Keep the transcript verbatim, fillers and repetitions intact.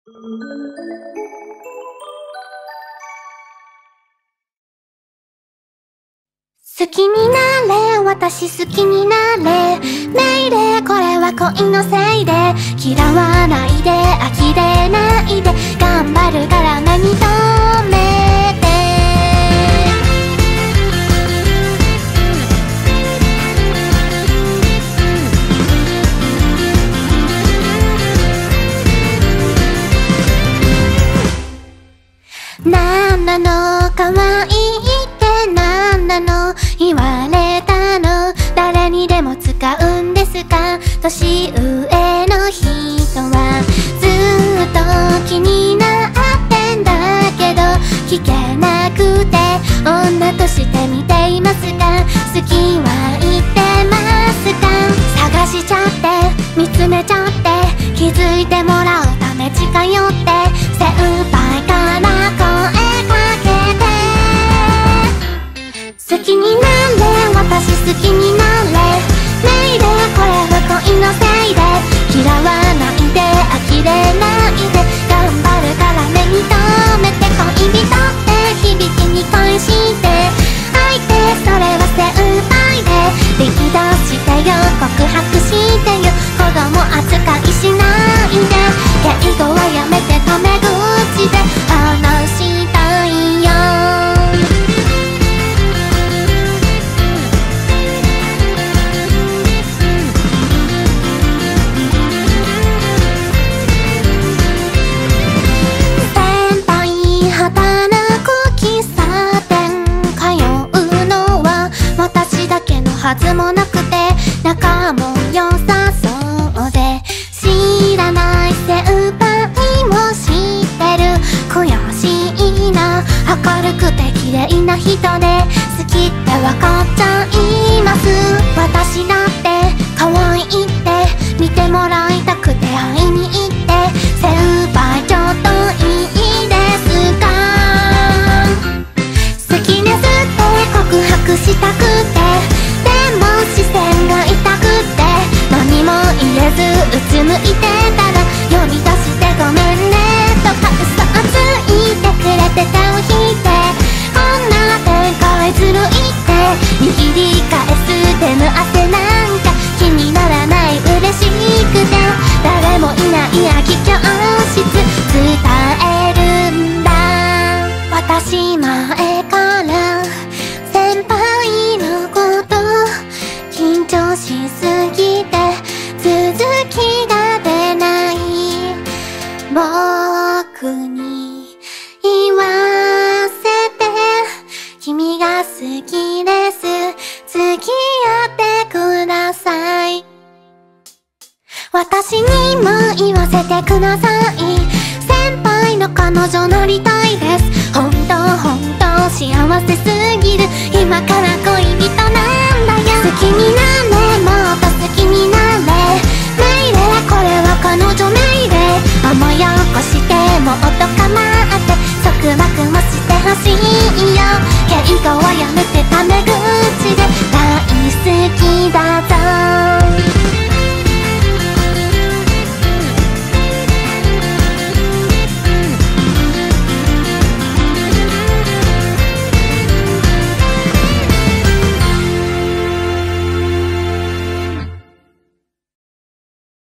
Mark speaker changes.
Speaker 1: 好きになれ、私好きになれ。命令、これは恋のせいで。嫌わないで、呆れないで。頑張るから目に留めて。なんなの可愛いってなんなの言われたの。誰にでも使うんですか。年上の人はずっと気になってんだけど聞けなくて、女として見ていますか。好きは言ってますか。探しちゃって見つめちゃって気づいてもらうため近寄って先輩から声かけて。好きになれ、私好きになれ。命令、これは恋のせいで。嫌わないで、呆れないで。頑張るから目に留めて。恋人って響きに恋して相手、それは先輩で。リードしてよ、告白してよ。子供扱いしないで。敬語はやめてタメ口で話したいよ。先輩働く喫茶店通うのは私だけのはずもなくて、仲も良さそうで知らない先輩も知ってる。悔しいな、明るくて綺麗な人で好きってわかっちゃいます。私だって可愛いって見てもらいたくて会いに行って。先輩ちょっといいですか。好きですって告白したくて、でも視線が痛くって何も言えずうつむいてたら、呼び出してごめんねとか嘘をついてくれて手を引いて。こんな展開ずるいって握り返す手の汗なんか気にならない。嬉しくて誰もいない空き教室伝えるんだ。私前から先輩のこと緊張しすぎて続きが出ない。僕に言わせて、君が好きです、付き合ってください。私にも言わせてください。先輩の彼女なりたいです。本当本当幸せすぎる。今から恋人なんだよ。好きにな